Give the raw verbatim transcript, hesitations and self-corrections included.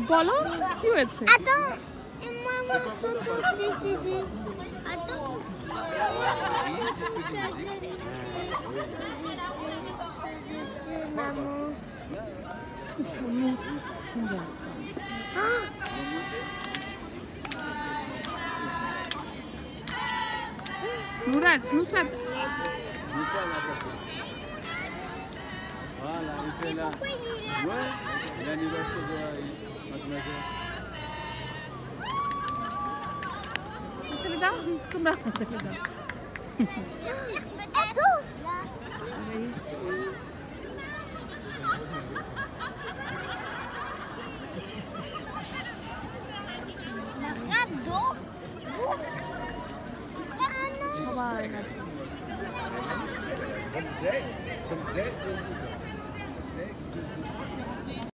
বলো কি হয়েছে? Attends, maman s'entend décider. Attends. Maman. Mourad, Nusrat. Nusrat a passé. Voilà, il fait là. Ouais, l'anniversaire de mademoiselle. Fais-le daw, তোমরা fais-le daw. Attends. Radeau. Ouf. সবাই Comme c'est, comme c'est.